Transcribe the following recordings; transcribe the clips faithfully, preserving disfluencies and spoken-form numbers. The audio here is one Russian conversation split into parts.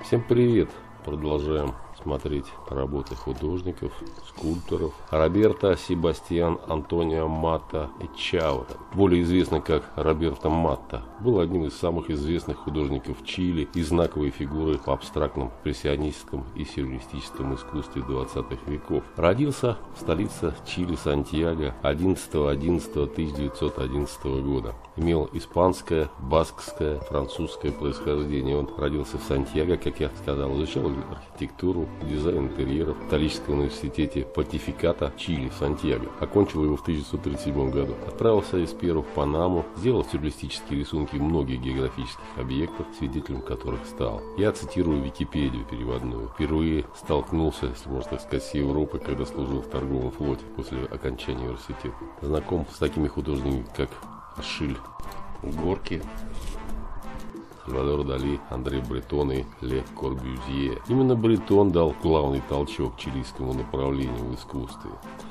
Всем привет! Продолжаем смотреть работы художников, скульпторов Роберто Себастьян Антонио Матта Эчаурен, более известный как Роберто Матта, был одним из самых известных художников Чили и знаковой фигурой в абстрактном, импрессионистском и сюрреалистическом искусстве двадцатых веков. Родился в столице Чили Сантьяго одиннадцатого одиннадцатого тысяча девятьсот одиннадцатого года. Имел испанское, баскское, французское происхождение. Он родился в Сантьяго, как я сказал, изучал архитектуру, дизайн интерьеров в Католическом университете Понтификата Чили в Сантьяго. Окончил его в тысяча девятьсот тридцать седьмом году. Отправился из Перу в Панаму, сделал сюрреалистические рисунки многих географических объектов, свидетелем которых стал. Я цитирую Википедию переводную. Впервые столкнулся, если можно так сказать, с Европой, когда служил в торговом флоте после окончания университета. Знаком с такими художниками, как Ашиль Горки, Сальвадор Дали, Андре Бретон и Ле Корбюзье. Именно Бретон дал главный толчок чилийскому направлению в искусстве.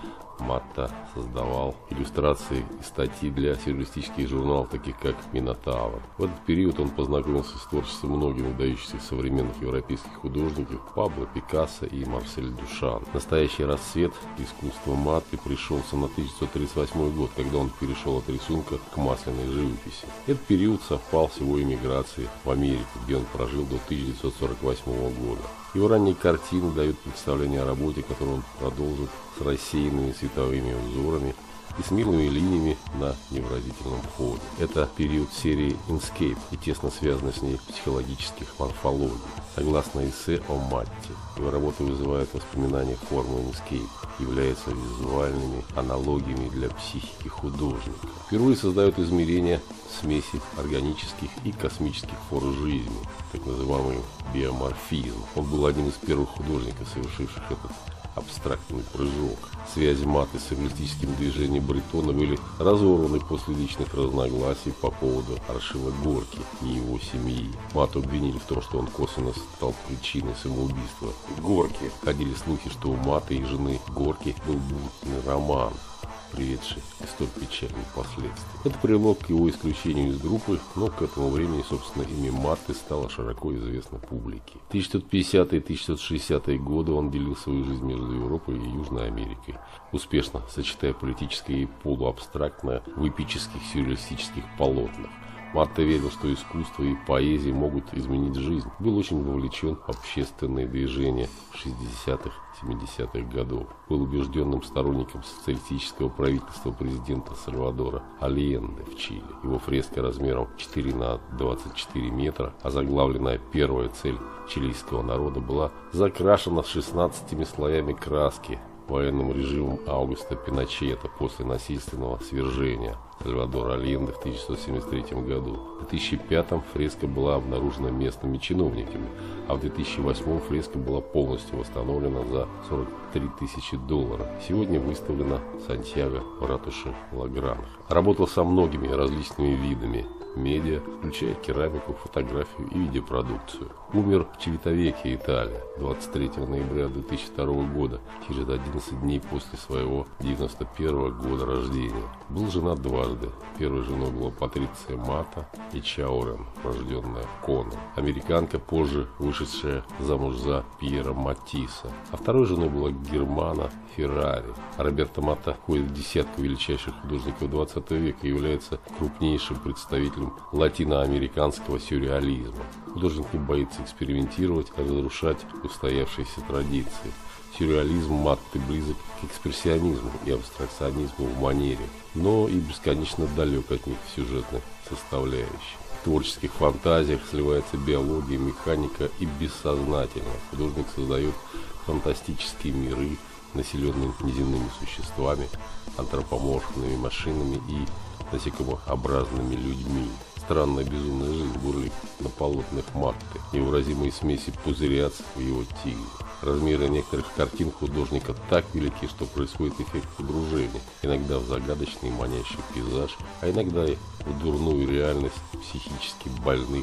Матта создавал иллюстрации и статьи для сюрреалистических журналов, таких как «Минотавр». В этот период он познакомился с творчеством многих выдающихся современных европейских художников Пабло Пикассо и Марсель Дюшан. Настоящий расцвет искусства Матты пришелся на тысяча девятьсот тридцать восьмой год, когда он перешел от рисунка к масляной живописи. Этот период совпал с его эмиграцией в Америку, где он прожил до тысяча девятьсот сорок восьмого года. Его ранние картины дают представление о работе, которую он продолжит с рассеянными световыми узорами и с мирными линиями на невыразительном фоне. Это период серии Inkscape и тесно связаны с ней психологических морфологий. Согласно эссе о Матте, его работы вызывают воспоминания формы Inkscape, являются визуальными аналогиями для психики художника. Впервые создают измерения смеси органических и космических форм жизни, так называемый биоморфизм. Он был одним из первых художников, совершивших этот абстрактный прыжок. Связи Матты с сюрреалистическим движением Бретона были разорваны после личных разногласий по поводу Аршила Горки и его семьи. Матту обвинили в том, что он косвенно стал причиной самоубийства Горки. Ходили слухи, что у Матты и жены Горки был бурный роман, приведший к столь печальным последствиям. Это привело к его исключению из группы, но к этому времени, собственно, имя Матты стало широко известно публике. В тысяча девятьсот пятидесятые — тысяча девятьсот шестидесятые годы он делил свою жизнь между Европой и Южной Америкой, успешно сочетая политическое и полуабстрактное в эпических сюрреалистических полотнах. Матта верил, что искусство и поэзия могут изменить жизнь. Был очень вовлечен в общественные движения шестидесятых — семидесятых годов. Был убежденным сторонником социалистического правительства президента Сальвадора Альенде в Чили. Его фреска размером четыре на двадцать четыре метра, озаглавленная «Первая цель чилийского народа», была закрашена шестнадцатью слоями краски военным режимом Аугуста Пиночета после насильственного свержения Сальвадора Альенде в тысяча девятьсот семьдесят третьем году. В две тысячи пятом фреска была обнаружена местными чиновниками, а в две тысячи восьмом фреска была полностью восстановлена за сорок три тысячи долларов. Сегодня выставлена в Сантьяго в ратуше Ла-Гранха. Работал со многими различными видами медиа, включая керамику, фотографию и видеопродукцию. Умер в Чивитавекке, Италия, двадцать третьего ноября две тысячи второго года, через одиннадцать дней после своего девяносто первого года рождения. Был женат дважды. Первой женой была Патриция Матта Эчаурен, рожденная Коно, американка, позже вышедшая замуж за Пьера Матисса. А второй женой была Германа Феррари. Роберто Матта входит в десятку величайших художников двадцатого века и является крупнейшим представителем латиноамериканского сюрреализма. Художник не боится экспериментировать, разрушать устоявшиеся традиции. Сюрреализм Матты близок к экспрессионизму и абстракционизму в манере, но и бесконечно далек от них в сюжетной составляющей. В творческих фантазиях сливается биология, механика и бессознательное. Художник создает фантастические миры, населенные неземными существами, антропоморфными машинами и насекомообразными людьми. Странная безумная жизнь бурлит на полотнах Матты, невыразимые смеси пузырятся в его тигре. Размеры некоторых картин художника так велики, что происходит эффект погружения, иногда в загадочный манящий пейзаж, а иногда и в дурную реальность психически больных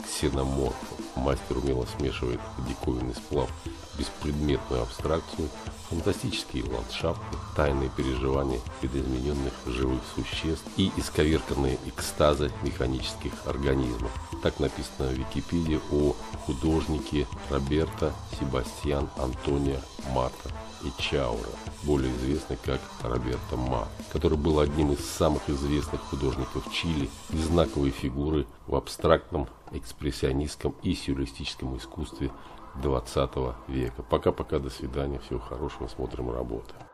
ксеноморфов. Мастер умело смешивает диковинный сплав, беспредметную абстракцию, фантастические ландшафты, тайные переживания видоизмененных живых существ и исковерканные экстазы механических организмов. Так написано в Википедии о художнике Роберто Себастьян Антонио Матта Эчаура, более известный как Роберто Матта, который был одним из самых известных художников Чили и знаковой фигуры в абстрактном, экспрессионистском и сюрреалистическом искусстве двадцатого века. Пока-пока, до свидания, всего хорошего, смотрим работы.